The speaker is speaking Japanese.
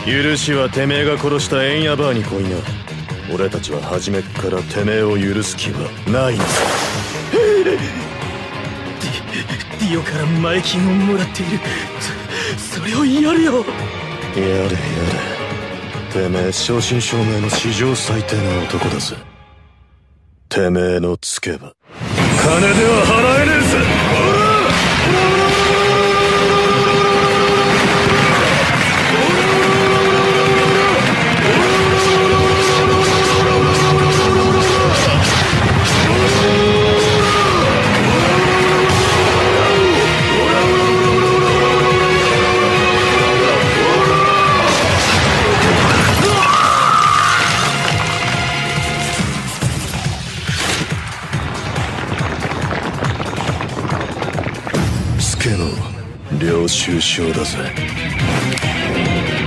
許しはてめえが殺したエンヤバーに来いな。俺たちは初めっからてめえを許す気はないんだ。 ディオから前金をもらっている。それをやるよ。 やれやれ。てめえ正真正銘の史上最低な男だぜ。てめえのつけば金では払えねえぜ。の領収書だぜ。